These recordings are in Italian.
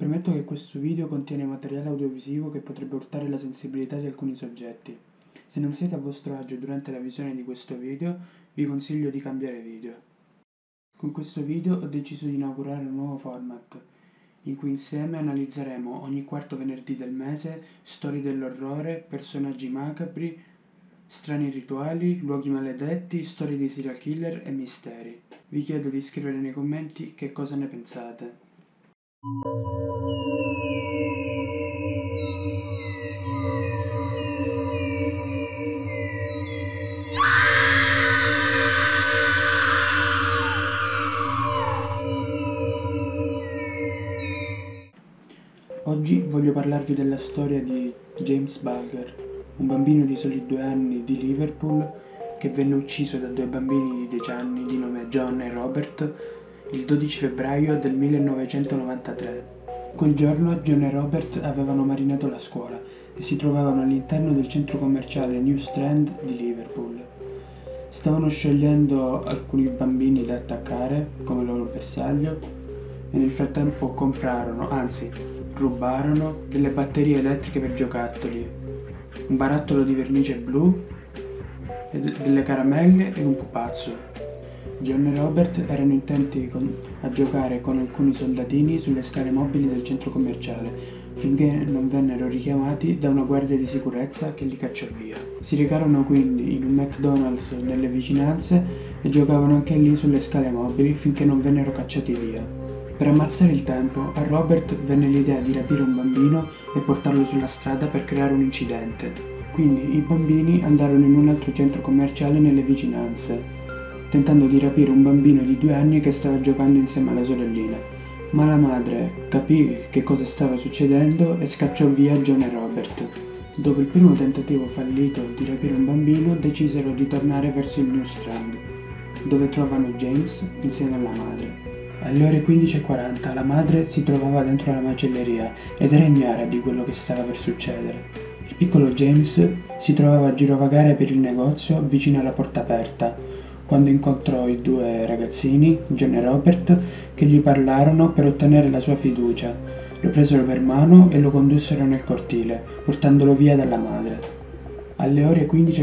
Premetto che questo video contiene materiale audiovisivo che potrebbe urtare la sensibilità di alcuni soggetti. Se non siete a vostro agio durante la visione di questo video, vi consiglio di cambiare video. Con questo video ho deciso di inaugurare un nuovo format, in cui insieme analizzeremo ogni quarto venerdì del mese storie dell'orrore, personaggi macabri, strani rituali, luoghi maledetti, storie di serial killer e misteri. Vi chiedo di scrivere nei commenti che cosa ne pensate. Oggi voglio parlarvi della storia di James Bulger, un bambino di soli 2 anni di Liverpool che venne ucciso da 2 bambini di 10 anni di nome John e Robert il 12 febbraio del 1993. Quel giorno John e Robert avevano marinato la scuola e si trovavano all'interno del centro commerciale New Strand di Liverpool. Stavano scegliendo alcuni bambini da attaccare come loro bersaglio e nel frattempo rubarono delle batterie elettriche per giocattoli, un barattolo di vernice blu, delle caramelle e un pupazzo. John e Robert erano intenti a giocare con alcuni soldatini sulle scale mobili del centro commerciale, finché non vennero richiamati da una guardia di sicurezza che li cacciò via. Si recarono quindi in un McDonald's nelle vicinanze e giocavano anche lì sulle scale mobili finché non vennero cacciati via. Per ammazzare il tempo, a Robert venne l'idea di rapire un bambino e portarlo sulla strada per creare un incidente. Quindi i bambini andarono in un altro centro commerciale nelle vicinanze, tentando di rapire un bambino di 2 anni che stava giocando insieme alla sorellina. Ma la madre capì che cosa stava succedendo e scacciò via John e Robert. Dopo il primo tentativo fallito di rapire un bambino, decisero di tornare verso il New Strand, dove trovano James insieme alla madre. Alle ore 15:40 la madre si trovava dentro la macelleria ed era ignara di quello che stava per succedere. Il piccolo James si trovava a girovagare per il negozio vicino alla porta aperta, quando incontrò i 2 ragazzini, John e Robert, che gli parlarono per ottenere la sua fiducia. Lo presero per mano e lo condussero nel cortile, portandolo via dalla madre. Alle ore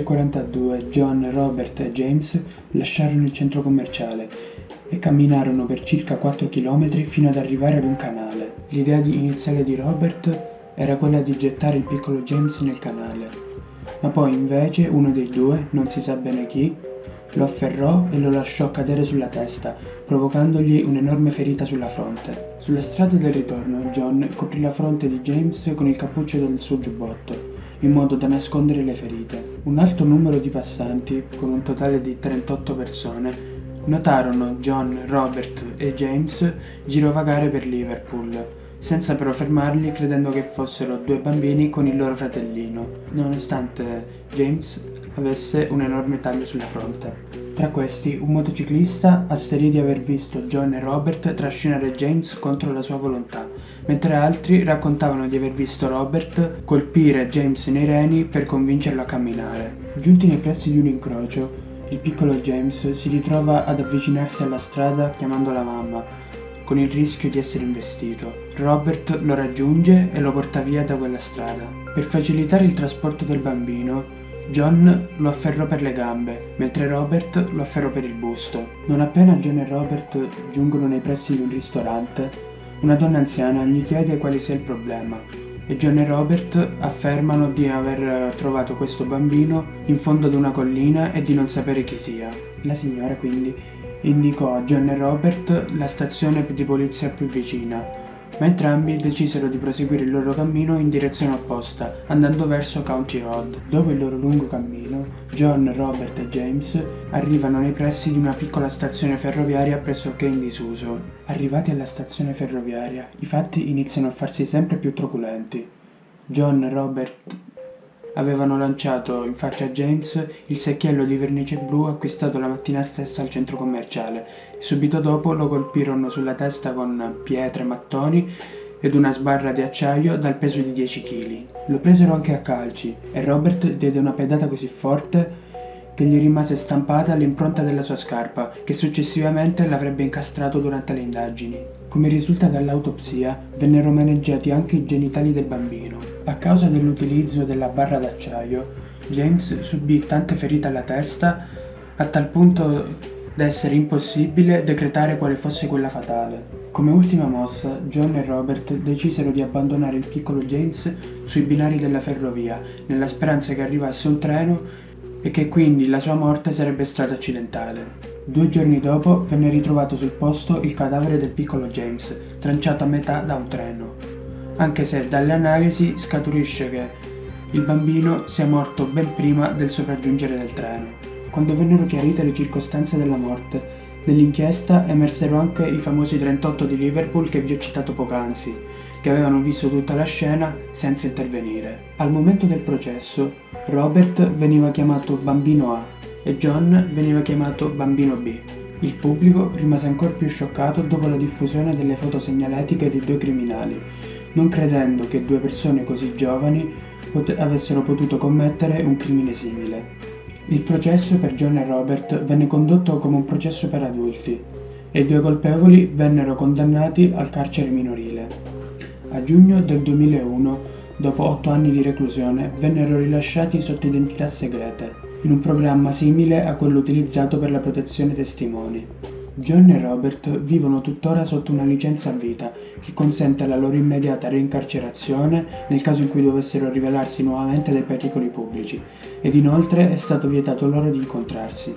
15:42 John, Robert e James lasciarono il centro commerciale e camminarono per circa 4 chilometri fino ad arrivare ad un canale. L'idea iniziale di Robert era quella di gettare il piccolo James nel canale, ma poi invece uno dei 2, non si sa bene chi, lo afferrò e lo lasciò cadere sulla testa, provocandogli un'enorme ferita sulla fronte. Sulla strada del ritorno, John coprì la fronte di James con il cappuccio del suo giubbotto, in modo da nascondere le ferite. Un alto numero di passanti, con un totale di 38 persone, notarono John, Robert e James girovagare per Liverpool, senza però fermarli, credendo che fossero 2 bambini con il loro fratellino, nonostante James avesse un enorme taglio sulla fronte. Tra questi, un motociclista asserì di aver visto John e Robert trascinare James contro la sua volontà, mentre altri raccontavano di aver visto Robert colpire James nei reni per convincerlo a camminare. Giunti nei pressi di un incrocio, il piccolo James si ritrova ad avvicinarsi alla strada chiamando la mamma, con il rischio di essere investito. Robert lo raggiunge e lo porta via da quella strada. Per facilitare il trasporto del bambino, John lo afferrò per le gambe, mentre Robert lo afferrò per il busto. Non appena John e Robert giungono nei pressi di un ristorante, una donna anziana gli chiede quale sia il problema e John e Robert affermano di aver trovato questo bambino in fondo ad una collina e di non sapere chi sia. La signora quindi indicò a John e Robert la stazione di polizia più vicina, ma entrambi decisero di proseguire il loro cammino in direzione opposta, andando verso County Road. Dopo il loro lungo cammino, John, Robert e James arrivano nei pressi di una piccola stazione ferroviaria pressoché in disuso. Arrivati alla stazione ferroviaria, i fatti iniziano a farsi sempre più truculenti. John e Robert avevano lanciato in faccia a James il secchiello di vernice blu acquistato la mattina stessa al centro commerciale e subito dopo lo colpirono sulla testa con pietre, mattoni ed una sbarra di acciaio dal peso di 10 kg. Lo presero anche a calci e Robert diede una pedata così forte che gli rimase stampata l'impronta della sua scarpa, che successivamente l'avrebbe incastrato durante le indagini. Come risulta dall'autopsia, vennero maneggiati anche i genitali del bambino. A causa dell'utilizzo della barra d'acciaio, James subì tante ferite alla testa, a tal punto da essere impossibile decretare quale fosse quella fatale. Come ultima mossa, John e Robert decisero di abbandonare il piccolo James sui binari della ferrovia, nella speranza che arrivasse un treno e che quindi la sua morte sarebbe stata accidentale. 2 giorni dopo venne ritrovato sul posto il cadavere del piccolo James, tranciato a metà da un treno, anche se dalle analisi scaturisce che il bambino sia morto ben prima del sopraggiungere del treno. Quando vennero chiarite le circostanze della morte, nell'inchiesta emersero anche i famosi 38 di Liverpool che vi ho citato poc'anzi, che avevano visto tutta la scena senza intervenire. Al momento del processo, Robert veniva chiamato Bambino A e John veniva chiamato Bambino B. Il pubblico rimase ancora più scioccato dopo la diffusione delle foto segnaletiche dei 2 criminali, non credendo che 2 persone così giovani avessero potuto commettere un crimine simile. Il processo per John e Robert venne condotto come un processo per adulti e i 2 colpevoli vennero condannati al carcere minorile. A giugno del 2001, dopo 8 anni di reclusione, vennero rilasciati sotto identità segrete, in un programma simile a quello utilizzato per la protezione testimoni. John e Robert vivono tuttora sotto una licenza a vita che consente la loro immediata reincarcerazione nel caso in cui dovessero rivelarsi nuovamente dei pericoli pubblici, ed inoltre è stato vietato loro di incontrarsi.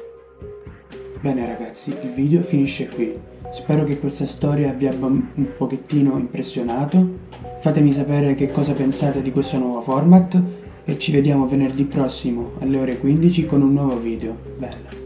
Bene ragazzi, il video finisce qui. Spero che questa storia vi abbia un pochettino impressionato. Fatemi sapere che cosa pensate di questo nuovo format e ci vediamo venerdì prossimo alle ore 15 con un nuovo video. Bella!